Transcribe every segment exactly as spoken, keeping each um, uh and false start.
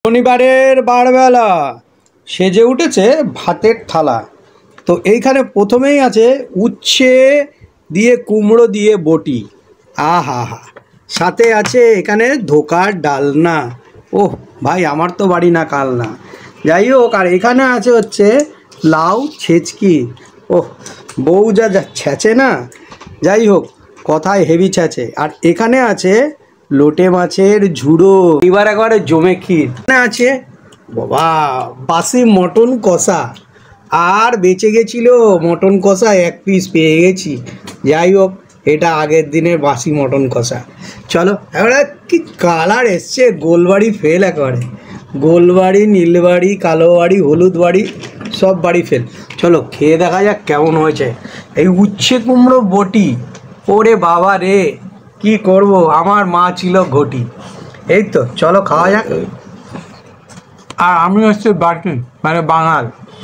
শনিবারের বারবেলা সেজে উঠেছে ভাতের থালা। তো এইখানে প্রথমেই আছে উচ্ছে দিয়ে কুমড়ো দিয়ে বটি, আহা হা, সাথে আছে এখানে ধোকার ডালনা। ওহ ভাই, আমার তো বাড়ি না কালনা, যাই হোক। আর এখানে আছে হচ্ছে লাউ ছেচকি। ওহ বউ যা যা ছ্যাঁচে না, যাই হোক কথায় হেভি ছ্যাঁচে। আর এখানে আছে লোটে মাছের ঝুড়ো, এবার একবারে জমে ক্ষীর। এখানে আছে বাবা বাসি মটন কষা, আর বেঁচে গেছিল মটন কষা এক পিস পেয়ে গেছি। যাই হোক, এটা আগের দিনের বাসি মটন কষা। চলো এবারে কি কালার এসছে, গোলবাড়ি ফেল একেবারে, গোলবাড়ি নীলবাড়ি কালো বাড়ি হলুদ বাড়ি সব বাড়ি ফেল। চলো খেয়ে দেখা যাক কেমন হয়েছে এই উচ্ছে কুমড়ো বটি। ওরে বাবা রে, কি করব, আমার মা ছিল ঘটি। এই তো চলো খাওয়া যাক। আর আমি হচ্ছে বাটি মানে বাঙাল,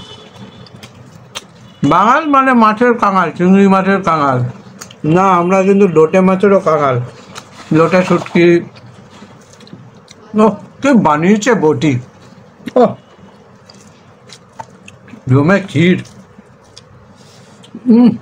বাঙাল মানে মাছের কাঙাল, চিংড়ি মাছের কাঙাল না, আমরা কিন্তু লোটে মাছেরও কাঙাল। লোটে শুটকি, ও কে বানিয়েছে বটি, ও জমে ক্ষীর। হুম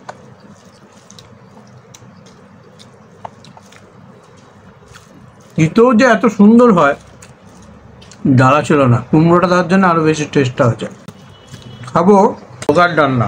এতেও যে এত সুন্দর হয় জ্বালা ছিল না, কুমড়োটা তার জন্য আরো বেশি টেস্টটা হয়েছে। খাবো ধোকার ডালনা।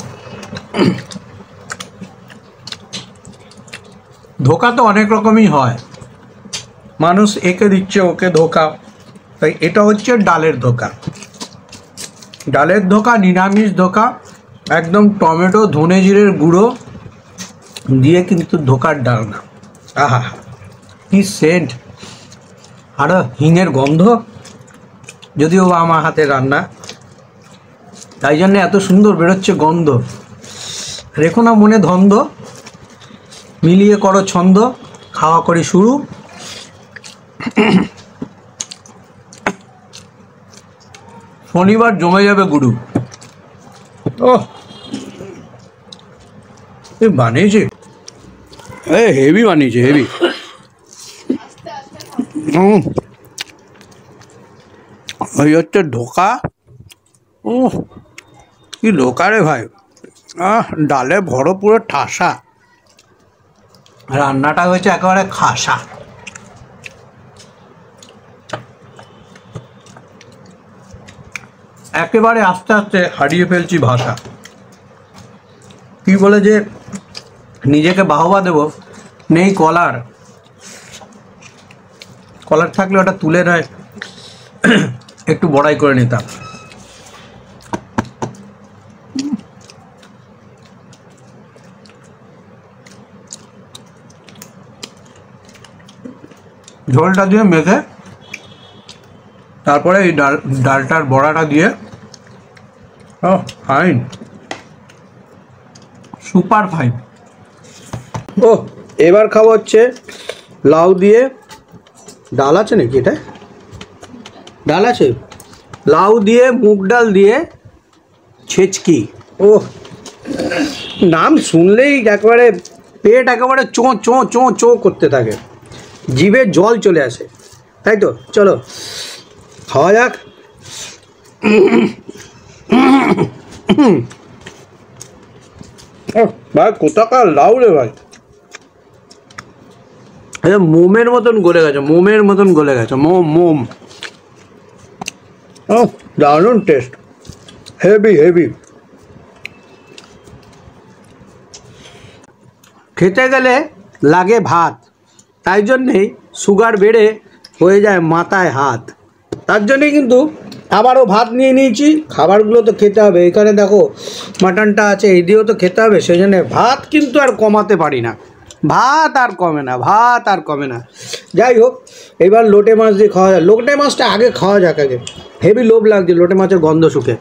ধোকা তো অনেক রকমই হয়, মানুষ একে দিচ্ছে ওকে ধোকা, তাই এটা হচ্ছে ডালের ধোকা। ডালের ধোকা, নিরামিষ ধোকা, একদম টমেটো ধনে জিরের গুঁড়ো দিয়ে কিন্তু ধোকার ডালনা। আহা কি সেন্ট, আরো হিঙের গন্ধ, যদিও আমার হাতে রান্না তাই জন্য এত সুন্দর বেরোচ্ছে গন্ধ। রেখো না মনে ধন্দ, মিলিয়ে করো ছন্দ, খাওয়া করি শুরু। শনিবার জমে যাবে গুরু। ও বানিয়েছে, এ হেভি বানিয়েছে, হেভি। হুম ওই হচ্ছে ধোকা। ও কি ধোকা রে ভাই, আহ ডালে ভরো পুরো ঠাসা, রান্নাটা হয়েছে একেবারে খাসা। একেবারে আস্তে আস্তে হারিয়ে ফেলছি ভাষা। কি বলে যে নিজেকে বাহবা দেব, নেই কলার, কলার থাকলে ওটা তুলে নয় একটু বড়াই করে নিতাম। ঝোলটা দিয়ে মেখে তারপরে এই ডাল ডালটার বড়াটা দিয়ে, ও ফাইন, সুপার ফাইন। ও এবার খাবো হচ্ছে লাউ দিয়ে, ডাল আছে নাকি, এটা ডাল আছে, লাউ দিয়ে মুগ ডাল দিয়ে ছেচকি। ও নাম শুনলেই একেবারে পেট একেবারে চোঁ চোঁ চোঁ চোঁ করতে থাকে, জিভে জল চলে আসে, তাই তো। চলো খাওয়া যাক। ভাই কোথাকার লাউ রে ভাই, মোমের মতন গলে গেছে, মোমের মতন গলে গেছে, মোম মোম। ও দারুণ টেস্ট, হেভি হেভি। খেতে গেলে লাগে ভাত, তাই জন্যেই সুগার বেড়ে হয়ে যায় মাথায় হাত, তার জন্যেই কিন্তু আবারও ভাত নিয়ে নিয়েছি। খাবারগুলো তো খেতে হবে, এখানে দেখো মাটনটা আছে, এই দিয়েও তো খেতে হবে, সেই জন্যে ভাত কিন্তু আর কমাতে পারি না, ভাত আর কমে না, ভাত আর কমে না। যাই হোক, এবার লোটে মাছ দিয়ে খাওয়া যায়। লোটে মাছটা আগে খাওয়া যাক, আগে হেভি লোভ লাগছে লোটে মাছের গন্ধ শুকে।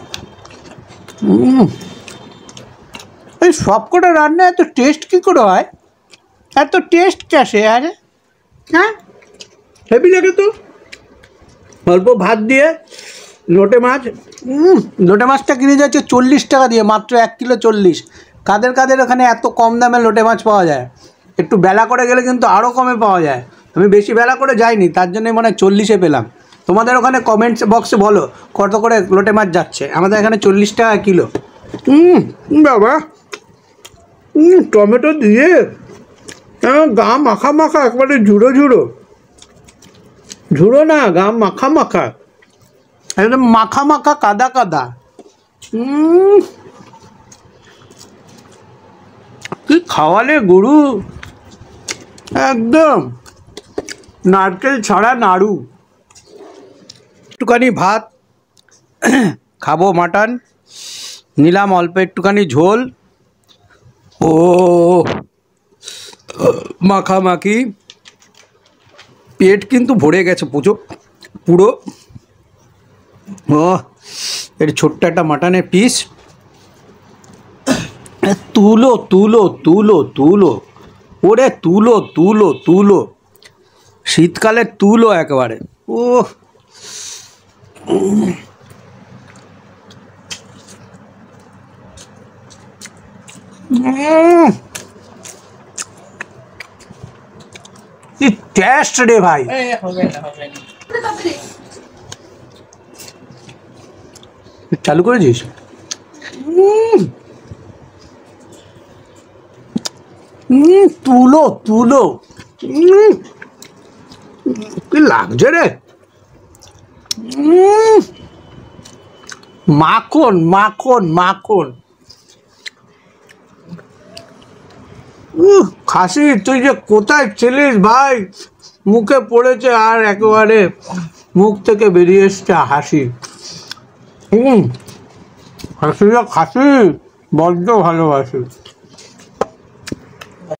এই সবকটা রান্না এত টেস্ট কী করে হয়, এত টেস্ট ক্যাসে আরে, হ্যাঁ হেভি লাগে তো। অল্প ভাত দিয়ে লোটে মাছ, লোটে মাছটা কিনে যাচ্ছে চল্লিশ টাকা দিয়ে, মাত্র এক কিলো চল্লিশ। কাদের কাদের ওখানে এত কম দামে লোটে মাছ পাওয়া যায়, একটু বেলা করে গেলে কিন্তু আরও কমে পাওয়া যায়। আমি বেশি বেলা করে যাইনি, তার জন্যই মনে হয় চল্লিশে পেলাম। তোমাদের ওখানে কমেন্টস বক্সে বলো কত করে লোটে মাছ যাচ্ছে। আমাদের এখানে চল্লিশ টাকা কিলো। হুম বাবা, হুম টমেটো দিয়ে গা মাখা মাখা, একবারে ঝুড়ো ঝুড়ো, ঝুড়ো না গা মাখা মাখা, একদম মাখা মাখা কাদা কাদা। হুম কি খাওয়ালে গুরু, একদম নারকেল ছাড়া নাড়ু। একটুখানি ভাত খাবো, মাটন নিলাম, অল্প একটুখানি ঝোল, ও মাখামাখি, পেট কিন্তু ভরে গেছে পুজো পুরো। ও এর ছোট্ট একটা মাটনের পিস, তুলো তুলো তুলো তুলো, ওরে তুলো তুলো তুলো, শীতকালের তুলো একেবারে। ও কি টেস্ট রে ভাই। চালু করেছিস? তুলো তুলো, কি লাগছে রে, মাখন মাখন মাখন। খাসি তুই যে কোথায় ছিলিস ভাই, মুখে পড়েছে আর একেবারে মুখ থেকে বেরিয়ে এসছে হাসি। হুম খাসিটা খাসি বড্ড ভালোবাসি।